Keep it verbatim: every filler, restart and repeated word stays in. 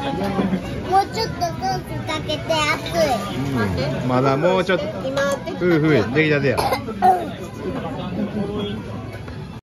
もうちょっとソースかけて熱い。 うん、まだもうちょっと。ふうふう、出来たてや。